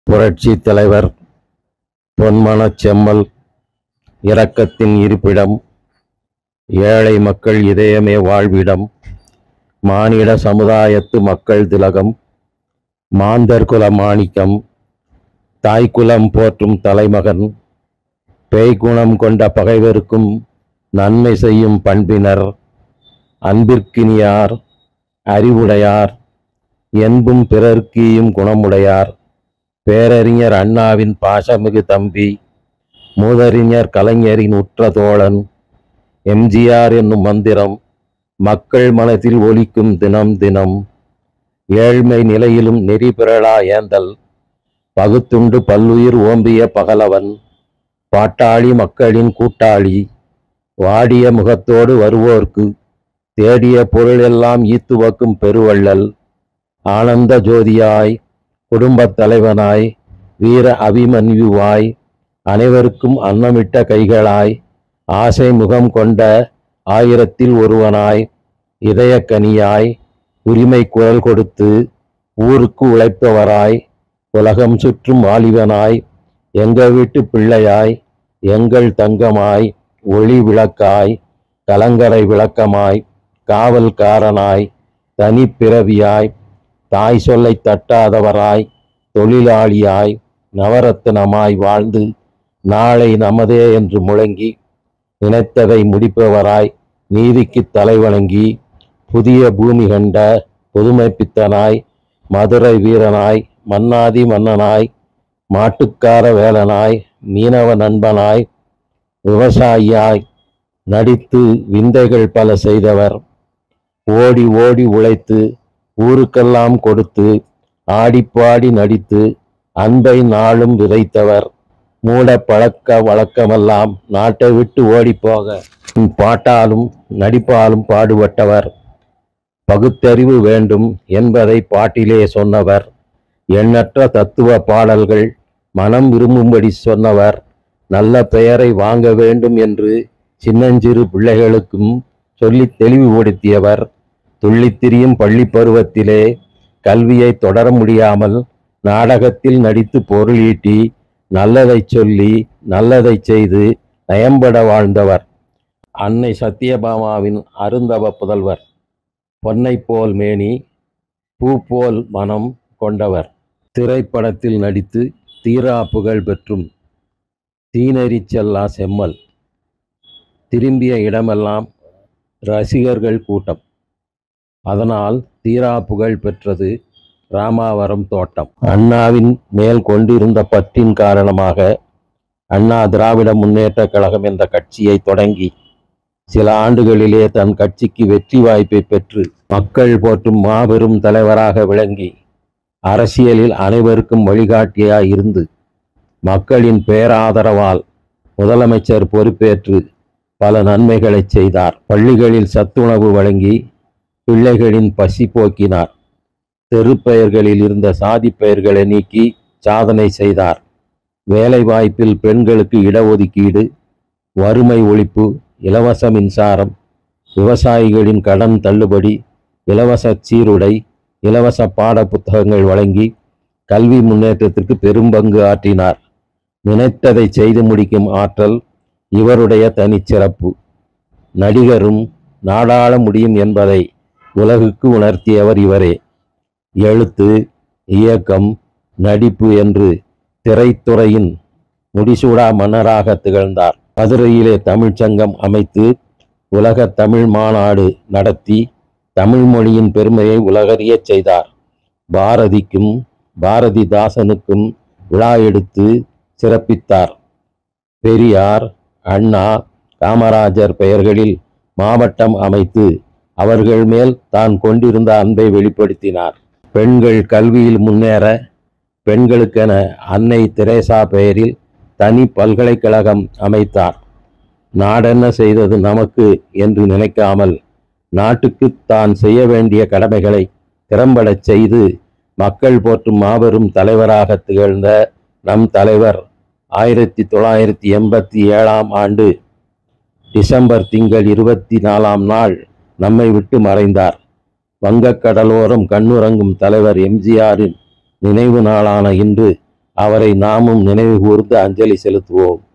புரட்சி தலைவர் பொன்மனச் செம்மல் இரக்கத்தின் இருப்பிடம், ஏழை மக்கள் இதயமே வாழ்விடம், மானிட சமுதாயத்து மக்கள் திலகம், மாந்தர் குல மாணிக்கம், தாய்க்குலம் போற்றும் தலைமகன், பேய்குணம் கொண்ட பகைவருக்கும் நன்மை செய்யும் பண்பினர், அன்பிற்கினியார், அறிவுடையார், என்பும் பிறர்க்கீயும் குணமுடையார், பேரறிஞர் அண்ணாவின் பாசமிகு தம்பி, மூதறிஞர் கலைஞரின் உற்ற தோழன், எம்ஜிஆர் என்னும் மந்திரம் மக்கள் மனத்தில் ஒலிக்கும் தினம் தினம். ஏழ்மை நிலையிலும் நெறி பிறழா ஏந்தல், பகுத்துண்டு பல்லுயிர் ஓம்பிய பகலவன், பாட்டாளி மக்களின் கூட்டாளி, வாடிய முகத்தோடு வருவோர்க்கு தேடிய பொருளெல்லாம் ஈத்துவக்கும் பெருவள்ளல், ஆனந்த ஜோதியாய், குடும்பத் தலைவனாய், வீர அபிமன்யுவாய், அனைவருக்கும் அன்னமிட்ட கைகளாய், ஆசை முகம் கொண்ட ஆயிரத்தில் ஒருவனாய், இதயக்கனியாய், உரிமை குரல் கொடுத்து ஊருக்கு உழைப்பவராய், உலகம் சுற்றும் வாலிபனாய், எங்கள் வீட்டு பிள்ளையாய், எங்கள் தங்கமாய், ஒளி விளக்காய், கலங்கரை விளக்கமாய், காவல்காரனாய், தனிப்பிறவியாய், தாய் சொல்லை தட்டாதவராய், தொழிலாளியாய், நவரத்தினமாய் வாழ்ந்து நாளை நமதே என்று முழங்கி நினைத்ததை முடிப்பவராய், நீதிக்கு தலைவணங்கி புதிய பூமி கண்ட புதுமை பித்தனாய், மதுரை வீரனாய், மன்னாதி மன்னனாய், மாட்டுக்கார வேலனாய், மீனவ நண்பனாய், விவசாயியாய் நடித்து விந்தைகள் பல செய்தவர், ஓடி ஓடி உழைத்து ஊருக்கெல்லாம் கொடுத்து ஆடிப்பாடி நடித்து அன்பை நாளும் விதைத்தவர், மூட பழக்க வழக்கமெல்லாம் நாட்டை விட்டு ஓடிப்போக பாட்டாலும் நடிப்பாலும் பாடுபட்டவர், பகுத்தறிவு வேண்டும் என்பதை பாட்டிலே சொன்னவர், எண்ணற்ற தத்துவ பாடல்கள் மனம் விரும்பும்படி சொன்னவர், நல்ல பெயரை வாங்க வேண்டும் என்று சின்னஞ்சிறு பிள்ளைகளுக்கும் சொல்லி தெளிவுபடுத்தியவர், துள்ளித்திரியும் பள்ளி பருவத்திலே கல்வியை தொடர முடியாமல் நாடகத்தில் நடித்து பொருளீட்டி நல்லதை சொல்லி நல்லதை செய்து நயம்பட வாழ்ந்தவர், அன்னை சத்தியபாமாவின் அருந்தவ புதல்வர், பொன்னை போல் மேனி பூ போல் மனம் கொண்டவர், திரைப்படத்தில் நடித்து தீரா புகழ் பெற்றும் தீநெறி செல்லா செம்மல், திரும்பிய இடமெல்லாம் ரசிகர்கள் கூட்டம், அதனால் தீரா புகழ் பெற்றது ராமாவரம் தோட்டம். அண்ணாவின் மேல் கொண்டிருந்த பற்றின் காரணமாக அண்ணா திராவிட முன்னேற்ற கழகம் என்ற கட்சியை தொடங்கி சில ஆண்டுகளிலே தன் கட்சிக்கு வெற்றி வாய்ப்பை பெற்று மக்கள் போற்றும் மாபெரும் தலைவராக விளங்கி அரசியலில் அனைவருக்கும் வழிகாட்டியாய் இருந்து மக்களின் பேராதரவால் முதலமைச்சர் பொறுப்பேற்று பல நன்மைகளை செய்தார். பள்ளிகளில் சத்துணவு வழங்கி பிள்ளைகளின் பசி போக்கினார். தெருப்பெயர்களில் இருந்த சாதி பெயர்களை நீக்கி சாதனை செய்தார். வேலைவாய்ப்பில் பெண்களுக்கு இடஒதுக்கீடு, வறுமை ஒழிப்பு, இலவச மின்சாரம், விவசாயிகளின் கடன் தள்ளுபடி, இலவச சீருடை, இலவச பாட புத்தகங்கள் வழங்கி கல்வி முன்னேற்றத்திற்கு பெரும்பங்கு ஆற்றினார். நினைத்ததை செய்து முடிக்கும் ஆற்றல் இவருடைய தனிச்சிறப்பு. நடிகரும் நாடாள முடியும் என்பதை உலகுக்கு உணர்த்தியவர் இவரே. எழுத்து, இயக்கம், நடிப்பு என்று திரைத்துறையின் முடிசூடா மன்னராக திகழ்ந்தார். மதுரையிலே தமிழ்ச்சங்கம் அமைத்து உலக தமிழ் மாநாடு நடத்தி தமிழ் மொழியின் பெருமையை உலகறிய செய்தார். பாரதிக்கும் பாரதிதாசனுக்கும் விழா எடுத்து சிறப்பித்தார். பெரியார், அண்ணா, காமராஜர் பெயர்களில் மாவட்டம் அமைத்து அவர்கள் மேல் தான் கொண்டிருந்த அன்பை வெளிப்படுத்தினார். பெண்கள் கல்வியில் முன்னேற பெண்களுக்கென அன்னை தெரேசா பெயரில் தனி பல்கலைக்கழகம் அமைத்தார். நாடென்ன செய்தது நமக்கு என்று நினைக்காமல் நாட்டுக்கு தான் செய்ய வேண்டிய கடமைகளை திறம்படச் செய்து மக்கள் போற்றும் மாபெரும் தலைவராக திகழ்ந்த நம் தலைவர் 1987 ஆண்டு டிசம்பர் திங்கள் 24 நாள் நம்மை விட்டு மறைந்தார். வங்கக்கடலோரம் கண்ணுறங்கும் தலைவர் எம்ஜிஆரின் நினைவு நாளான இன்று அவரை நாமும் நினைவு கூர்ந்து அஞ்சலி செலுத்துவோம்.